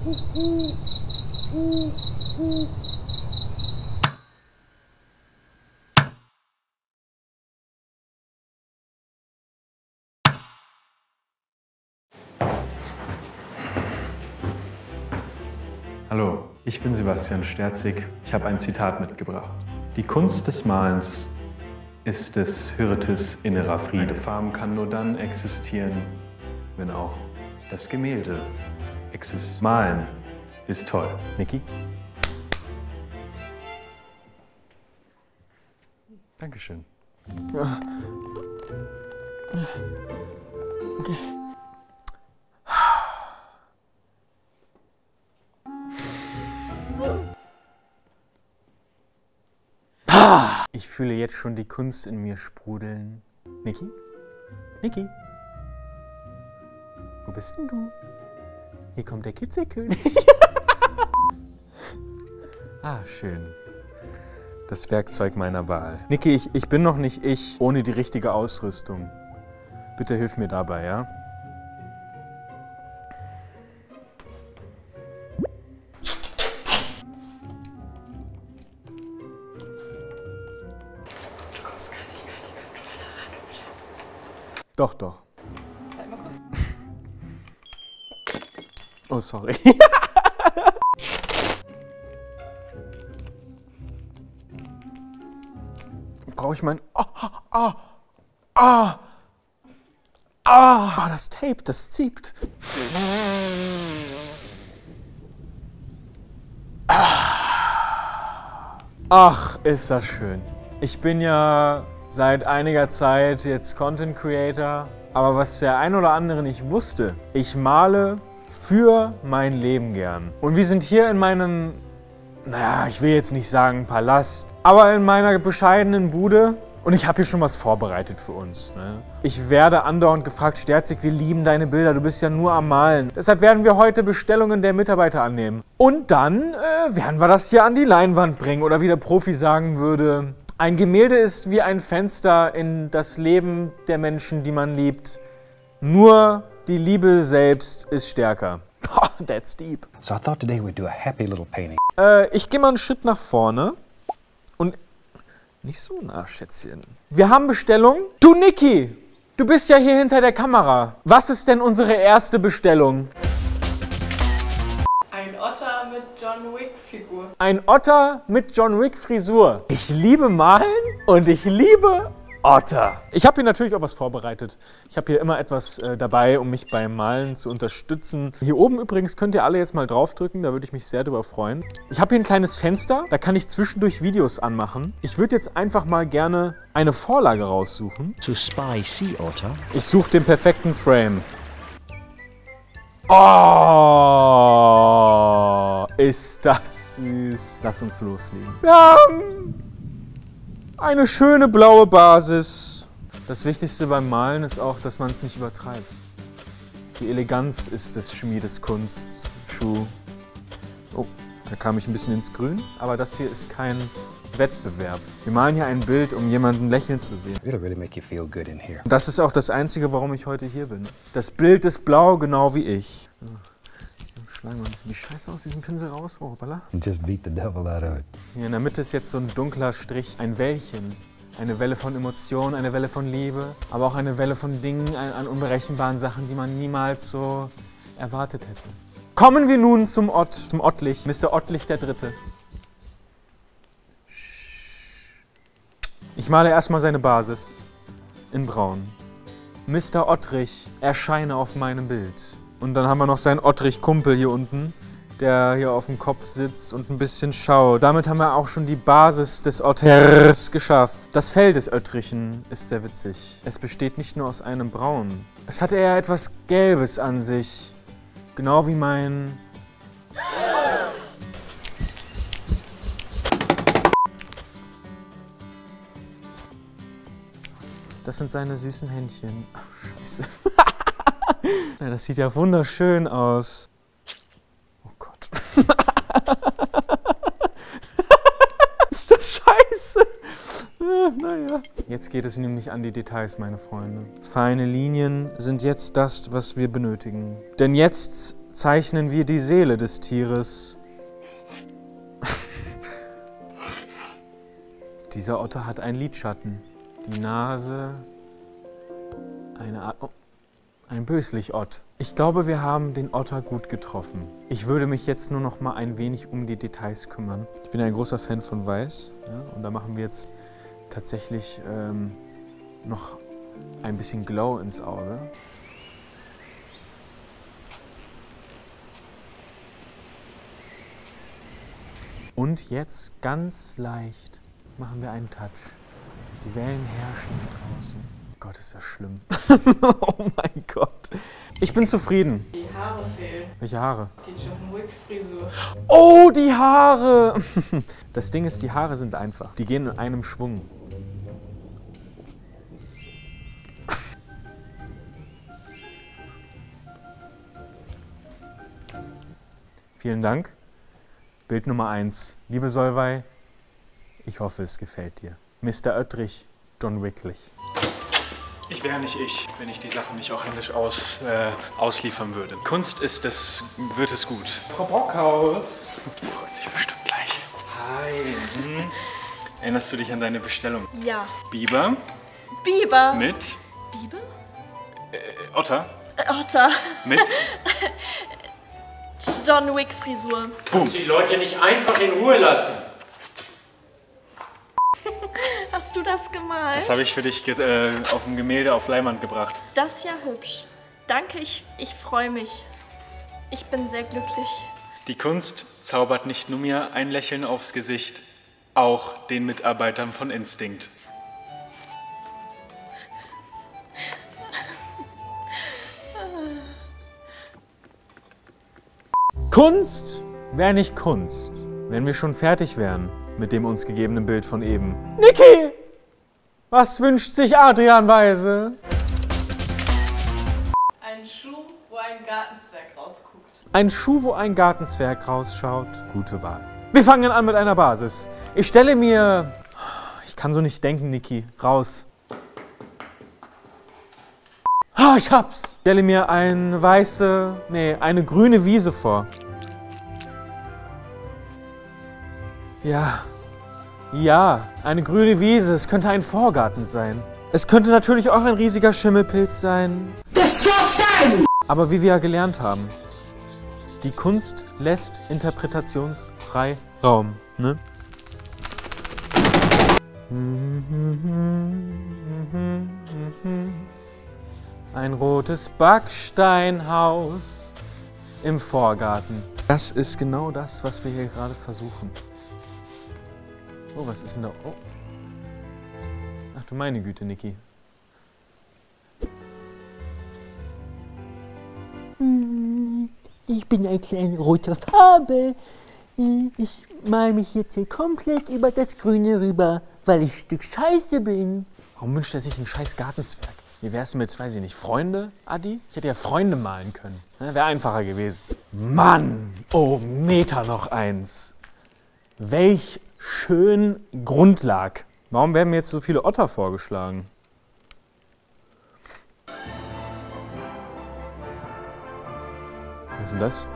Hallo, ich bin Sebastian Sterzig. Ich habe ein Zitat mitgebracht. Die Kunst des Malens ist des Hirtes innerer Friede. Eine Farbe kann nur dann existieren, wenn auch das Gemälde existiert. Malen ist toll. Niki? Dankeschön. Ja. Okay. Ich fühle jetzt schon die Kunst in mir sprudeln. Niki? Niki? Wo bist denn du? Hier kommt der Kitzelkönig. Ah, schön. Das Werkzeug meiner Wahl. Niki, ich bin noch nicht ich ohne die richtige Ausrüstung. Bitte hilf mir dabei, ja? Doch, doch. Zeig mal kurz. Oh, sorry. Brauche ich mein... das Tape, das zieht. Ach, ist das schön. Ich bin ja seit einiger Zeit jetzt Content Creator, aber was der ein oder andere nicht wusste, ich male für mein Leben gern. Und wir sind hier in meinem, naja, ich will jetzt nicht sagen Palast, aber in meiner bescheidenen Bude. Und ich habe hier schon was vorbereitet für uns. Ne? Ich werde andauernd gefragt, Sterzig, wir lieben deine Bilder, du bist ja nur am Malen. Deshalb werden wir heute Bestellungen der Mitarbeiter annehmen. Und dann werden wir das hier an die Leinwand bringen. Oder wie der Profi sagen würde, ein Gemälde ist wie ein Fenster in das Leben der Menschen, die man liebt. Nur die Liebe selbst ist stärker. That's deep. So I thought today we'd do a happy little painting. Ich gehe mal einen Schritt nach vorne und... Nicht so nah, Schätzchen. Wir haben Bestellung. Du, Niki, du bist ja hier hinter der Kamera. Was ist denn unsere erste Bestellung? Ein Otter mit John Wick-Figur. Ein Otter mit John Wick-Frisur. Ich liebe Malen und ich liebe Otter. Ich habe hier natürlich auch was vorbereitet. Ich habe hier immer etwas dabei, um mich beim Malen zu unterstützen. Hier oben übrigens könnt ihr alle jetzt mal draufdrücken, da würde ich mich sehr drüber freuen. Ich habe hier ein kleines Fenster, da kann ich zwischendurch Videos anmachen. Ich würde jetzt einfach mal gerne eine Vorlage raussuchen. To spy sea otter. Ich suche den perfekten Frame. Oh, ist das süß. Lass uns loslegen. Wir haben eine schöne blaue Basis. Das Wichtigste beim Malen ist auch, dass man es nicht übertreibt. Die Eleganz ist des Schmiedes Kunst. Schuh. Oh, da kam ich ein bisschen ins Grün. Aber das hier ist kein Wettbewerb. Wir malen hier ein Bild, um jemanden lächeln zu sehen. It'll really make you feel good in here. Das ist auch das Einzige, warum ich heute hier bin. Das Bild ist blau, genau wie ich. Schlagen wir ein bisschen die Scheiße aus diesem Pinsel raus. Oh, hoppala. Just beat the devil out of it. Hier in der Mitte ist jetzt so ein dunkler Strich, ein Wellchen. Eine Welle von Emotionen, eine Welle von Liebe, aber auch eine Welle von Dingen, an unberechenbaren Sachen, die man niemals so erwartet hätte. Kommen wir nun zum Ottlich, Mr. Ottlich der Dritte. Ich male erstmal seine Basis in Braun. Mr. Ottrich, erscheine auf meinem Bild. Und dann haben wir noch seinen Ottrich-Kumpel hier unten, der hier auf dem Kopf sitzt und ein bisschen schaut. Damit haben wir auch schon die Basis des Otters geschafft. Das Fell des Ottrichen ist sehr witzig. Es besteht nicht nur aus einem Braun. Es hat eher etwas Gelbes an sich. Genau wie mein... Das sind seine süßen Händchen. Ach, scheiße. Ja, das sieht ja wunderschön aus. Oh Gott. Ist das scheiße? Naja. Jetzt geht es nämlich an die Details, meine Freunde. Feine Linien sind jetzt das, was wir benötigen. Denn jetzt zeichnen wir die Seele des Tieres. Dieser Otter hat einen Lidschatten. Die Nase, eine Art... Oh, ein Böslich-Ott. Ich glaube, wir haben den Otter gut getroffen. Ich würde mich jetzt nur noch mal ein wenig um die Details kümmern. Ich bin ein großer Fan von Weiß. Ja, und da machen wir jetzt tatsächlich noch ein bisschen Glow ins Auge. Und jetzt ganz leicht machen wir einen Touch. Die Wellen herrschen hier draußen. Gott, ist das schlimm. Oh mein Gott. Ich bin zufrieden. Die Haare fehlen. Welche Haare? Die John Wick Frisur. Oh, die Haare! Das Ding ist, die Haare sind einfach. Die gehen in einem Schwung. Vielen Dank. Bild Nummer 1. Liebe Solveig, ich hoffe, es gefällt dir. Mr. Oettrich, John Wicklich. Ich wäre nicht ich, wenn ich die Sachen nicht auch händisch ausliefern würde. Kunst ist es, wird es gut. Frau Brockhaus. Freut sich bestimmt gleich. Hi. Erinnerst du dich an deine Bestellung? Ja. Biber Biber. mit Biber? Otter Otter. mit John Wick Frisur. Kannst die Leute nicht einfach in Ruhe lassen? Hast du das gemalt? Das habe ich für dich auf dem Gemälde auf Leinwand gebracht. Das ist ja hübsch. Danke, ich freue mich. Ich bin sehr glücklich. Die Kunst zaubert nicht nur mir ein Lächeln aufs Gesicht, auch den Mitarbeitern von Instinct. Kunst wäre nicht Kunst, wenn wir schon fertig wären mit dem uns gegebenen Bild von eben. Niki! Was wünscht sich Adrian Weise? Ein Schuh, wo ein Gartenzwerg rausguckt. Ein Schuh, wo ein Gartenzwerg rausschaut. Gute Wahl. Wir fangen an mit einer Basis. Ich stelle mir... Ich kann so nicht denken, Niki. Raus. Ah, ich hab's. Ich stelle mir eine grüne Wiese vor. Ja, eine grüne Wiese. Es könnte ein Vorgarten sein. Es könnte natürlich auch ein riesiger Schimmelpilz sein. Disgusting! Aber wie wir ja gelernt haben, die Kunst lässt interpretationsfrei Raum, ne? Ein rotes Backsteinhaus im Vorgarten. Das ist genau das, was wir hier gerade versuchen. Oh, was ist denn da? Oh. Ach du meine Güte, Niki. Ich bin eine kleine rote Farbe. Ich mal mich jetzt hier komplett über das Grüne rüber, weil ich ein Stück Scheiße bin. Warum wünscht er sich einen scheiß Gartenzwerg? Wie wär's mit, weiß ich nicht, Freunde, Adi? Ich hätte ja Freunde malen können. Wäre einfacher gewesen. Mann! Oh, Meter noch eins. Welch schön Grundlag. Warum werden mir jetzt so viele Otter vorgeschlagen? Was ist denn das?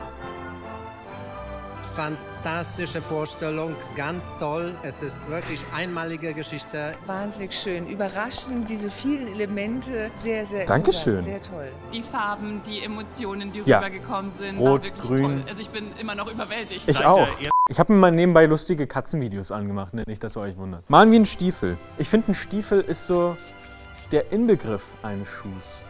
Fantastische Vorstellung, ganz toll. Es ist wirklich einmalige Geschichte. Wahnsinnig schön, überraschend, diese vielen Elemente, sehr, sehr Dankeschön. Sehr toll. Die Farben, die Emotionen, die Ja. rübergekommen sind, Rot, war wirklich grün. toll. Also ich bin immer noch überwältigt. Ich auch. Ich habe mir mal nebenbei lustige Katzenvideos angemacht, ne? Nicht, dass ihr euch wundert. Malen wie ein Stiefel. Ich finde, ein Stiefel ist so der Inbegriff eines Schuhs.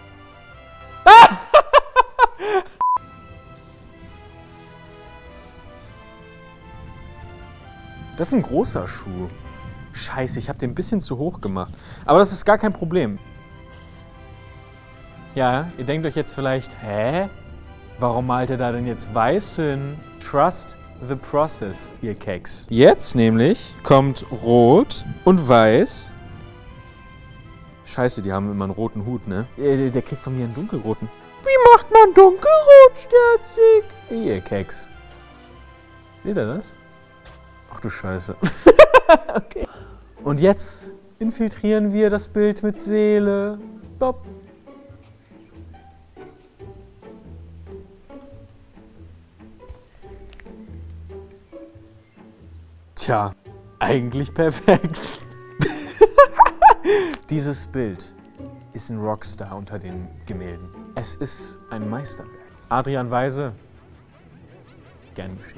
Das ist ein großer Schuh. Scheiße, ich habe den ein bisschen zu hoch gemacht. Aber das ist gar kein Problem. Ja, ihr denkt euch jetzt vielleicht, hä? Warum malt er da denn jetzt weiß hin? Trust the process, ihr Keks. Jetzt nämlich kommt Rot und Weiß. Scheiße, die haben immer einen roten Hut, ne? Der kriegt von mir einen dunkelroten. Wie macht man dunkelrot, Sterzig? Ihr Keks. Seht ihr das? Ach du Scheiße. Okay. Und jetzt infiltrieren wir das Bild mit Seele. Bob. Tja, eigentlich perfekt. Dieses Bild ist ein Rockstar unter den Gemälden. Es ist ein Meisterwerk. Adrian Weise, gern geschehen.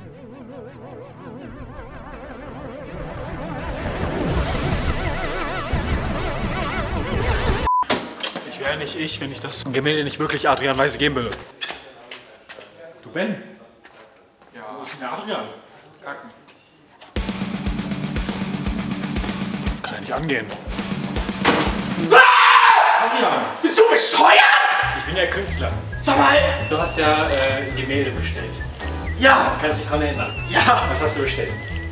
Ich wäre nicht ich, wenn ich das Gemälde nicht wirklich Adrian Weise geben würde. Du Ben? Ja, wo ist denn der Adrian? Kacken. Das kann ja nicht angehen. Adrian, bist du bescheuert? Ich bin der Künstler. Sag mal! Du hast ja ein Gemälde bestellt. Ja! Kannst dich dran erinnern? Ja! Was hast du bestellt?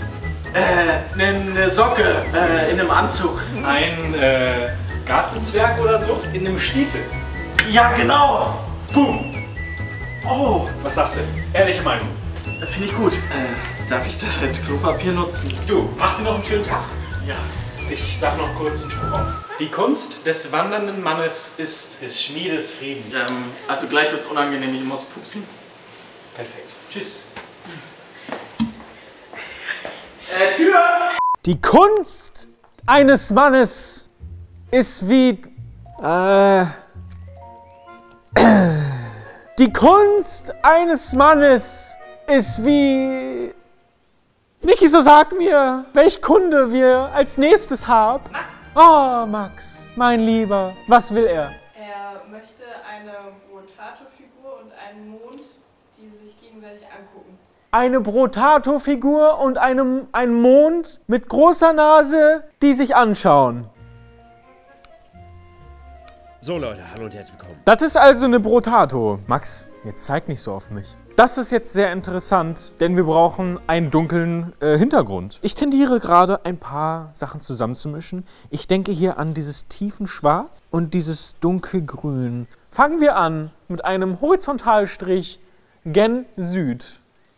Ne Socke in einem Anzug. Ein Gartenzwerg oder so? In einem Stiefel. Ja, genau! Boom! Oh! Was sagst du? Ehrliche Meinung. Finde ich gut. Darf ich das als Klopapier nutzen? Du, mach dir noch einen schönen Tag. Ja. Ich sag noch kurz einen Spruch auf. Die Kunst des wandernden Mannes ist des Schmiedes Frieden. Also gleich wird's unangenehm, ich muss pupsen. Perfekt. Tschüss. Tür! Die Kunst eines Mannes ist wie... Die Kunst eines Mannes ist wie... Niki, so sag mir, welch Kunde wir als nächstes haben. Max? Oh, Max, mein Lieber, was will er? Er möchte eine Brotato-Figur und einen Mond, die sich gegenseitig angucken. Eine Brotato-Figur und ein Mond mit großer Nase, die sich anschauen. So Leute, hallo und herzlich willkommen. Das ist also eine Brotato. Max, jetzt zeig nicht so auf mich. Das ist jetzt sehr interessant, denn wir brauchen einen dunklen Hintergrund. Ich tendiere gerade, ein paar Sachen zusammenzumischen. Ich denke hier an dieses tiefen Schwarz und dieses dunkelgrün. Fangen wir an mit einem Horizontalstrich gen Süd.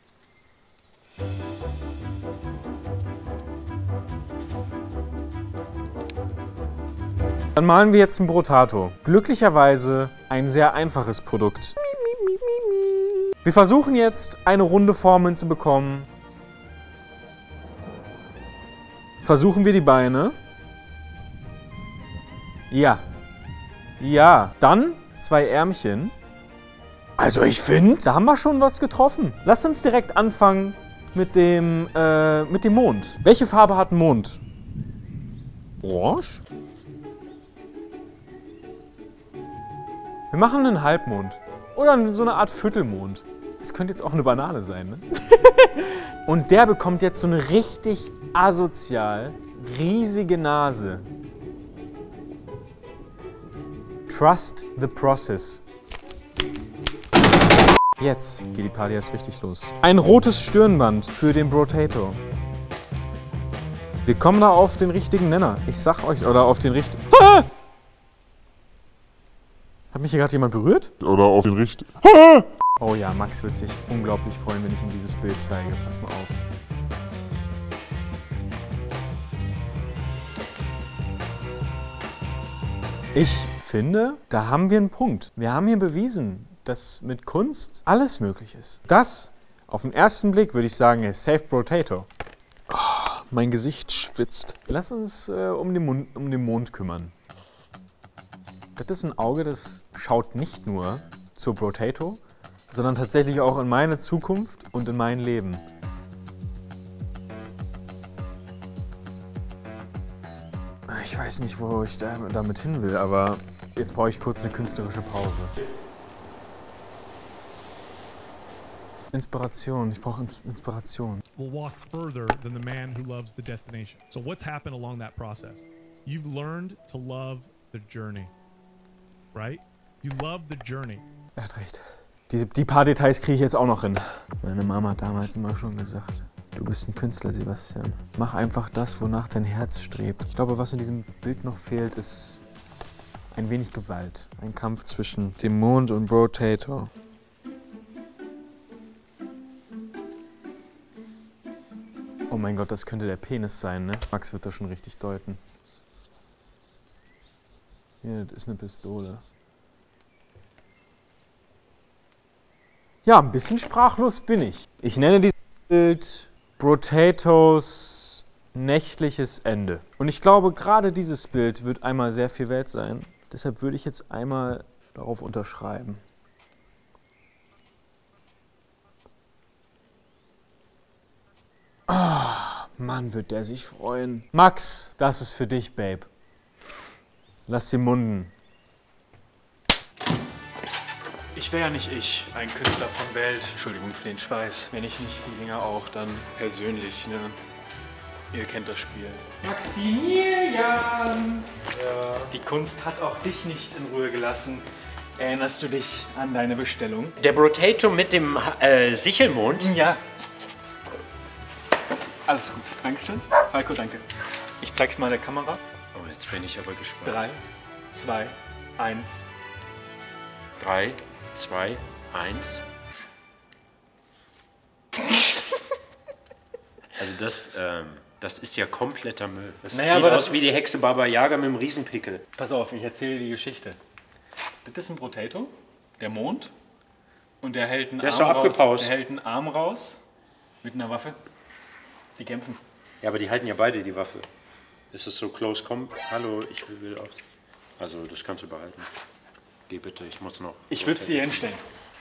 Dann malen wir jetzt ein Brotato. Glücklicherweise ein sehr einfaches Produkt. Wir versuchen jetzt, eine runde Form hinzubekommen. Versuchen wir die Beine. Ja. Ja. Dann 2 Ärmchen. Also ich finde, da haben wir schon was getroffen. Lass uns direkt anfangen mit dem Mond. Welche Farbe hat ein Mond? Orange? Wir machen einen Halbmond. Oder so eine Art Viertelmond. Das könnte jetzt auch eine Banane sein, ne? Und der bekommt jetzt so eine richtig asozial riesige Nase. Trust the process. Jetzt geht die Party erst richtig los. Ein rotes Stirnband für den Brotato. Wir kommen da auf den richtigen Nenner. Ich sag euch, oder auf den richtigen... Ah! Hat mich hier gerade jemand berührt? Oder auf den richtigen... Oh ja, Max wird sich unglaublich freuen, wenn ich ihm dieses Bild zeige. Pass mal auf. Ich finde, da haben wir einen Punkt. Wir haben hier bewiesen, dass mit Kunst alles möglich ist. Das, auf den ersten Blick, würde ich sagen, ist Safe Brotato. Oh, mein Gesicht schwitzt. Lass uns um den Mond kümmern. Das ist ein Auge, das schaut nicht nur zur Brotato, sondern tatsächlich auch in meine Zukunft und in mein Leben. Ich weiß nicht, wo ich damit hin will, aber jetzt brauche ich kurz eine künstlerische Pause. Inspiration, ich brauche Inspiration. Will walk further than the man who loves the destination. So what's happened along that process? You've learned to love the journey. Right? You love the journey. Er hat recht. Die paar Details kriege ich jetzt auch noch hin. Meine Mama hat damals immer schon gesagt, du bist ein Künstler, Sebastian. Mach einfach das, wonach dein Herz strebt. Ich glaube, was in diesem Bild noch fehlt, ist ein wenig Gewalt. Ein Kampf zwischen dem Mond und Brotato. Oh mein Gott, das könnte der Penis sein, ne? Max wird das schon richtig deuten. Hier, das ist eine Pistole. Ja, ein bisschen sprachlos bin ich. Ich nenne dieses Bild Brotatos nächtliches Ende. Und ich glaube, gerade dieses Bild wird einmal sehr viel wert sein. Deshalb würde ich jetzt einmal darauf unterschreiben. Ah, Mann, wird der sich freuen. Max, das ist für dich, Babe. Lass sie munden. Ich wäre ja nicht ich, ein Künstler von Welt. Entschuldigung für den Schweiß. Wenn ich nicht die Dinger auch, dann persönlich, ne? Ihr kennt das Spiel. Maximilian! Ja. Die Kunst hat auch dich nicht in Ruhe gelassen. Erinnerst du dich an deine Bestellung? Der Brotato mit dem Sichelmond? Ja. Alles gut. Dankeschön. Falco, danke. Ich zeig's mal der Kamera. Oh, jetzt bin ich aber gespannt. 3, 2, 1. 3, 2, 1. Also das ist ja kompletter Müll. Das sieht aus wie die Hexe Baba Yaga mit dem Riesenpickel. Pass auf, ich erzähle die Geschichte. Das ist ein Brotato, der Mond. Und der hält einen Arm raus mit einer Waffe. Die kämpfen. Ja, aber die halten ja beide die Waffe. Ist es so close combat? Hallo, ich will auch. Also, das kannst du behalten. Geh bitte, ich muss noch. Ich würde sie hinstellen.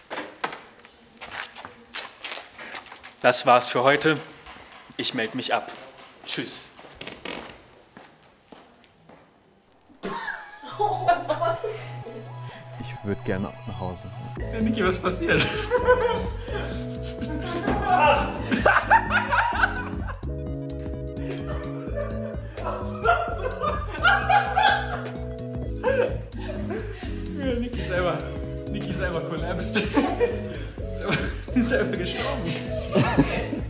Das war's für heute. Ich melde mich ab. Tschüss. Oh Gott. Ich würde gerne nach Hause. Ja, Niki, was passiert? Niki selber collapsed. Die ist selber gestorben.